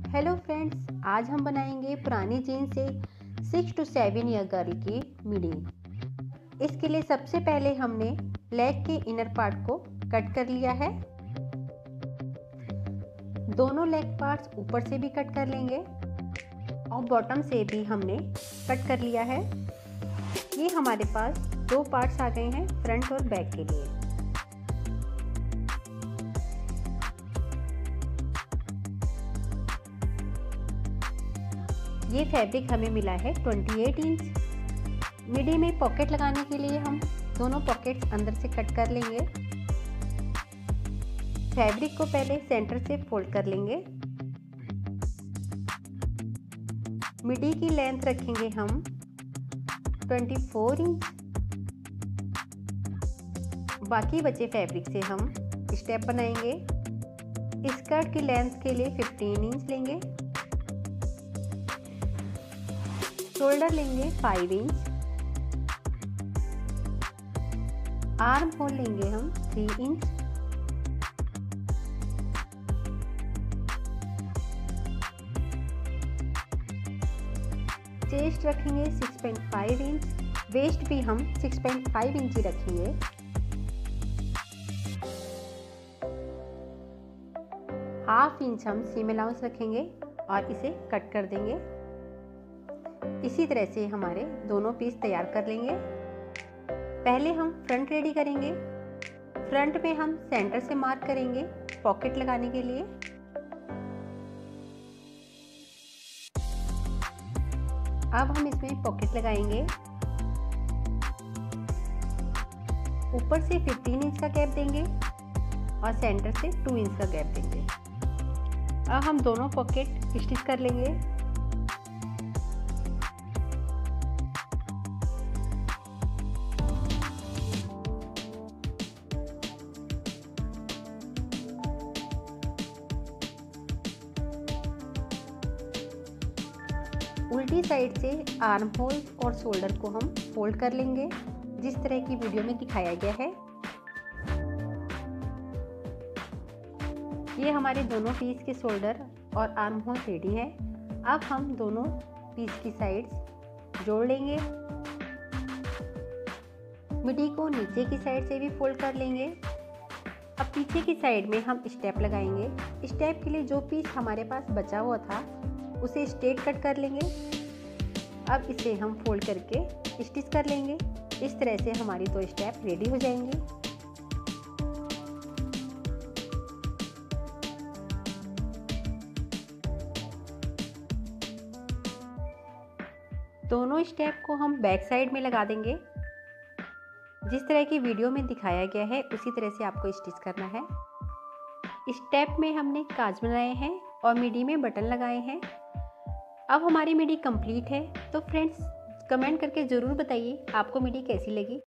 Hello friends, आज हम बनाएंगे पुरानी जीन्स से 6 to 7 ईयर गर्ल की मिडी। इसके लिए सबसे पहले हमने लेग के इनर पार्ट को कट कर लिया है। दोनों लेग पार्ट्स ऊपर से भी कट कर लेंगे और बॉटम से भी हमने कट कर लिया है। ये हमारे पास दो पार्ट्स आ गए हैं फ्रंट और बैक के लिए। ये फैब्रिक हमें मिला है 28 इंच। मिडी में पॉकेट लगाने के लिए हम दोनों पॉकेट्स अंदर से कट कर लेंगे। फैब्रिक को पहले सेंटर से फोल्ड कर लेंगे। मिडी की लेंथ रखेंगे हम 24 इंच। बाकी बचे फैब्रिक से हम स्टेप बनाएंगे। स्कर्ट की लेंथ के लिए 15 इंच लेंगे। शोल्डर लेंगे 5 इंच। आर्म होल लेंगे हम 3 इंच। चेस्ट रखेंगे 6.5 इंच। वेस्ट भी हम 6.5 इंच ही रखेंगे। हाफ इंच हम सीम अलाउंस रखेंगे और इसे कट कर देंगे। इसी तरह से हमारे दोनों पीस तैयार कर लेंगे। पहले हम फ्रंट रेडी करेंगे। फ्रंट में हम सेंटर से मार्क करेंगे पॉकेट लगाने के लिए। अब हम इसमें पॉकेट लगाएंगे। ऊपर से 15 इंच का गैप देंगे और सेंटर से 2 इंच का गैप देंगे। अब हम दोनों पॉकेट स्टिच कर लेंगे। उल्टी साइड से आर्म होल और शोल्डर को हम फोल्ड कर लेंगे जिस तरह की वीडियो में दिखाया गया है। ये हमारे दोनों पीस के शोल्डर और आर्म होल रेडी है। अब हम दोनों पीस की साइड्स जोड़ लेंगे। मिडी को नीचे की साइड से भी फोल्ड कर लेंगे। अब पीछे की साइड में हम स्टेप लगाएंगे। स्टेप के लिए जो पीस हमारे पास बचा हुआ था उसे स्ट्रेट कट कर लेंगे। अब इसे हम फोल्ड करके स्टिच कर लेंगे। इस तरह से हमारी दो स्टेप रेडी हो जाएंगी। दोनों स्टेप को हम बैक साइड में लगा देंगे। जिस तरह की वीडियो में दिखाया गया है उसी तरह से आपको स्टिच करना है। स्टेप में हमने काज बनाए हैं और मिडी में बटन लगाए हैं। अब हमारी मिडी कंप्लीट है। तो फ्रेंड्स, कमेंट करके ज़रूर बताइए आपको मिडी कैसी लगी।